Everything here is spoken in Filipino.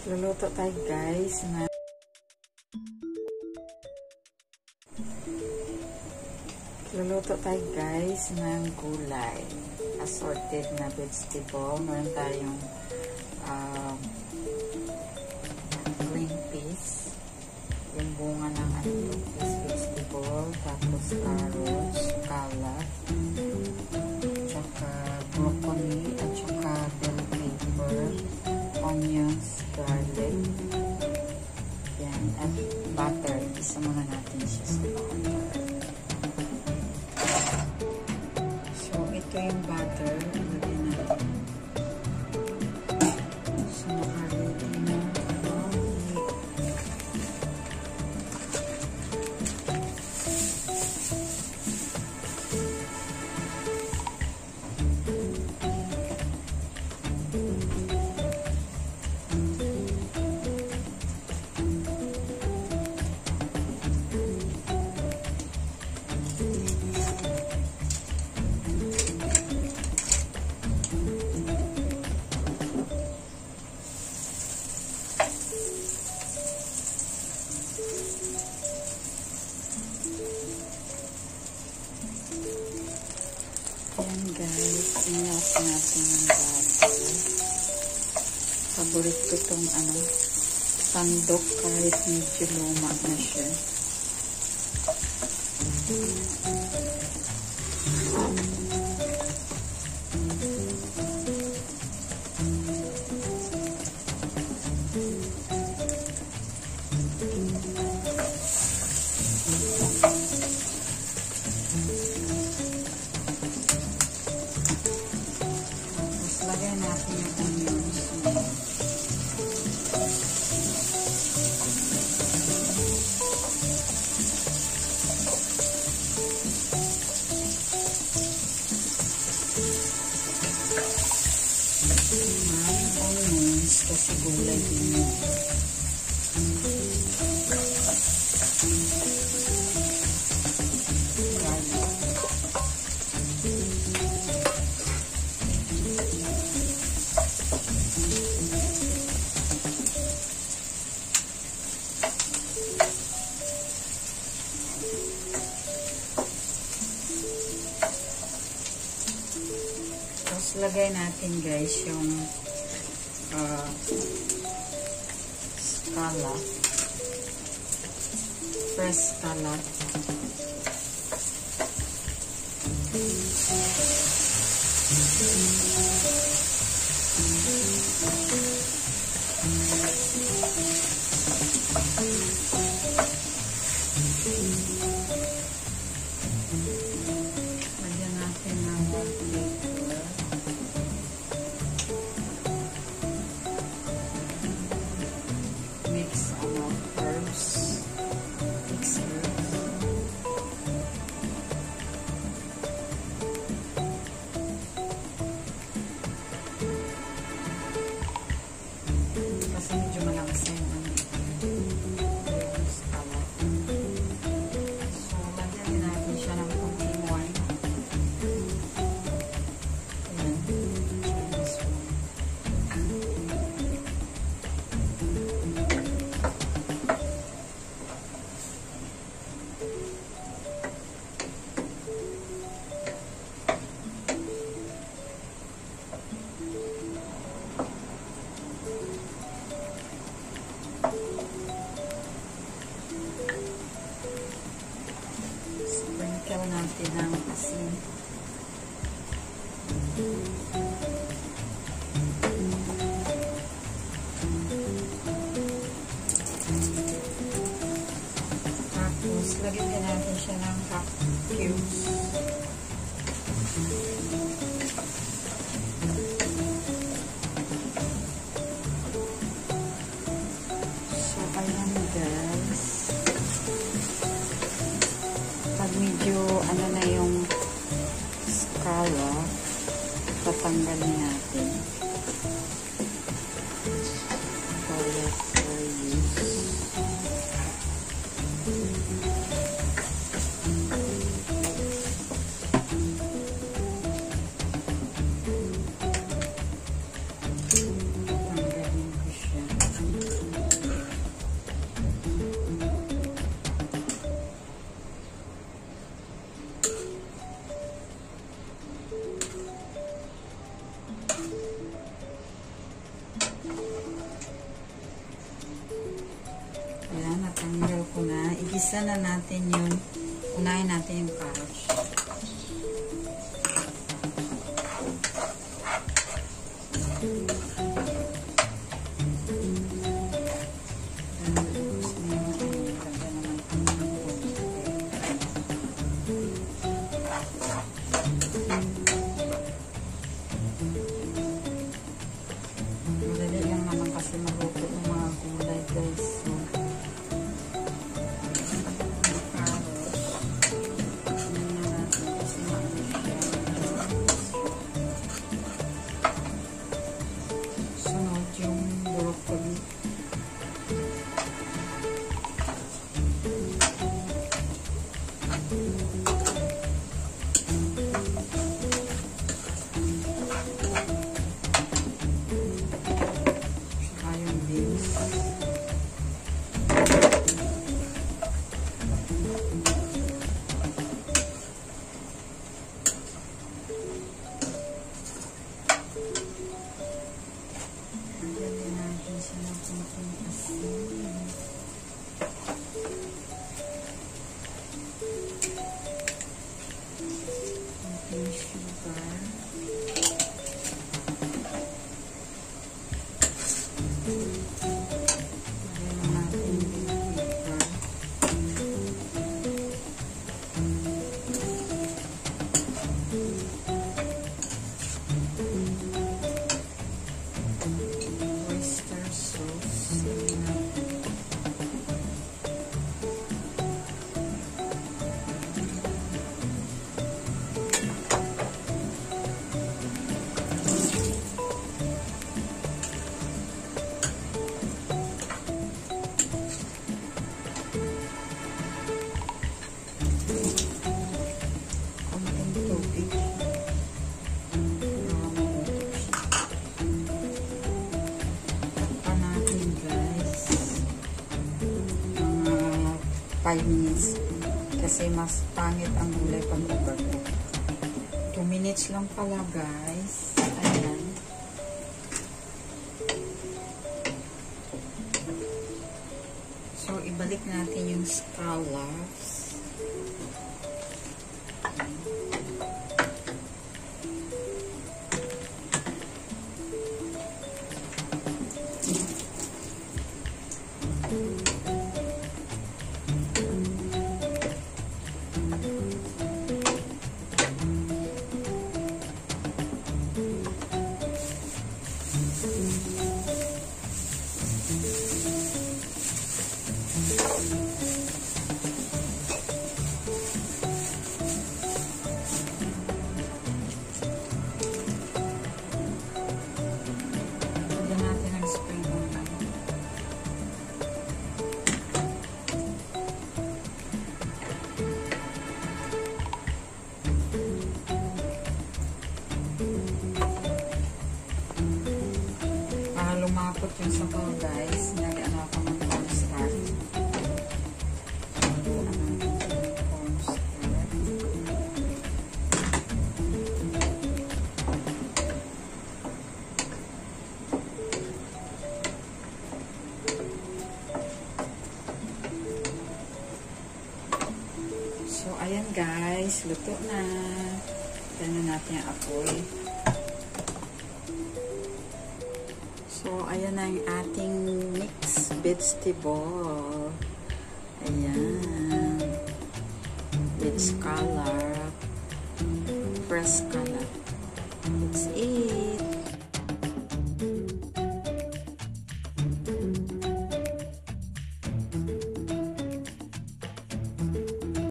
Luluto tayo guys na ng gulay. Assorted na vegetable. Meron tayong green peas. Yung bunga ng vegetable. Tapos carrots, salad, tsaka broccoli, at tsaka bell pepper, onions, garlic. Yan. At butter. Isa muna natin siya sa butter. So, ito yung butter. Lagyan natin. So, naka-ready na. Ayan guys, inyas natin yung butter. Paborit ko itong sandok kahit medyo luma na siya. Lagyan natin yung onions. Onions kasi gulay din yun. Tapos lagay natin guys yung scallop, fresh scallop. Lagyan natin ng mix herbs. Mix herbs. Kasi medyo malangsa yung scallop. So, lagyan din natin siya ng konting wine. Ayan. Chinese wine. Sprinkle natin ng asin. Tapos, lagyan din natin siya ng half cubes. So, ayan guys. Pag medyo na yung scallop, tatanggalin natin. For use. igisa na natin yung, unahin natin yung carrots. Madali lang naman kasi maluto yung mga gulay, guys. So, sunod yung broccoli. Saka yung beans. Lagyan natin siya ng konting asin. Konting sugar. Lagyan natin yung pepper. Oyster sauce. Konting tubig. Takpan natin, guys. Mga 5 minutes. Kasi mas pangit ang gulay pag overcook. 2 minutes lang pala, guys. Ayan. So, ibalik natin yung scallops. Lagyan natin ng spring onion. Para lumapot yung sabaw, guys, nagyan ako ng cornstarch. So, ayan, guys, luto na. Tignan natin yung apoy. So, ayan na yung ating mixed vegetable. Ayan. With scallop. Fresh scallop. That's it.